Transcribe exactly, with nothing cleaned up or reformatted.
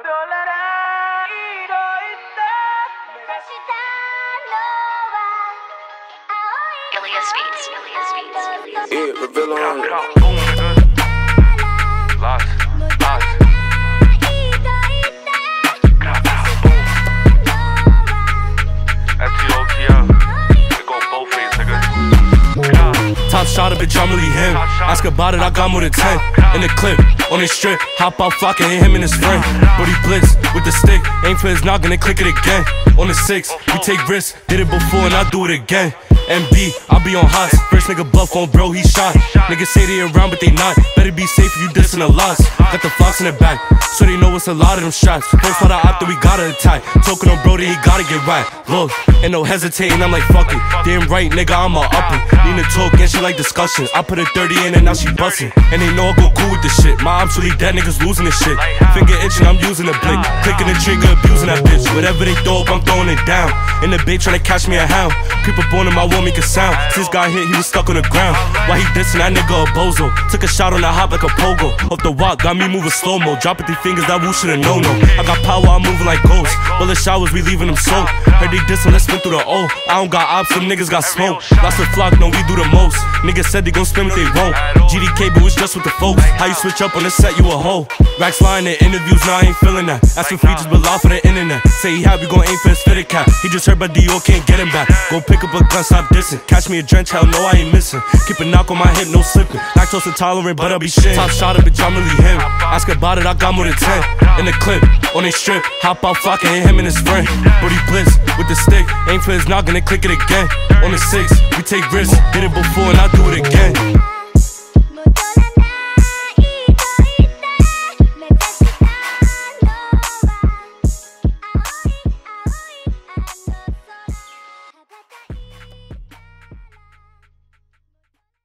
Ilias Beats, Ilias Beats. Yeah, reveal on it. Lost, lost. F T O T L. They go both ways, nigga. Top shot, a bitch, I'm really him. Ask about it, I got more than ten. In the clip, on his strip, hop out, flock and hit him and his friend. Brody blitz with the stick, aim for his noggin and click it again. On the six, we take risks, did it before and I do it again. M B, I be on hots. First nigga buff on bro, he shot. Niggas say they around, but they not. Better be safe if you dissing a loss. Got the fox in the back, so they know it's a lot of them shots. First part I opted, we gotta attack. Talking on bro, then he gotta get right. Look, ain't no hesitating, I'm like fuck it. Damn right, nigga, I'm a upper. Need to talk and she like discussion. I put a thirty in and now she bustin'. And they know I go cool with this shit. My ops really dead, niggas losing this shit. Finger itching, I'm using the blick. Clicking the trigger, abusing that bitch. Whatever they throw up, I'm throwing it down. In the bait, tryna catch me a hound. Creep up on him, I won't make a sound. Since got hit, he was stuck on the ground. Why he dissing that nigga a bozo? Took a shot on the hop like a pogo. Off the walk, got me moving slow-mo. Dropping three fingers, that woo should've no-no. I got power, I'm moving like ghosts. Bullet showers, we leaving them soaked. Heard they dissing, let's spin through the O. I don't got ops, them niggas got smoke. Lost the flock, no, we do the most. Niggas said they gon' spin if they won't. G D K, but it's just with the folks. How you switch up on the set, you a hoe. Racks lying in interviews, now I ain't feeling that. Ask for features, but lie for the internet. Say he happy, gon' aim for his fitted cap. He just heard by Dior, can't get him back. Go pick up a gun, stop dissing. Catch me a drench, hell no, I ain't missing. Keep a knock on my hip, no slipping. Lactose intolerant, but I be shit. Top shot, bitch, I'm really him. Ask about it, I got more than ten. In the clip, on his strip, hop out, flock and hit him and his friend. Brody blitz with the stick, aim for his noggin and click it again. On the six, we take risks, did it before and I do it again.